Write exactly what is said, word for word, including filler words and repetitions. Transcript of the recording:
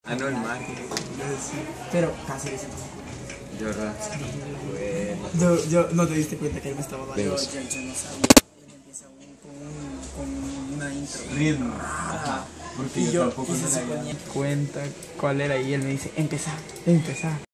Ah, no, el Mac. Pero casi le siento. Llora. Bueno. Yo, yo no te diste cuenta que él me estaba dando. Venga. Yo, yo, yo no sabía. Él empieza un, con, un, con una intro. Ritmo. Ajá. Porque Y yo yo tampoco y no se la suponía cuenta cuál era y él me dice, empezá, empezá.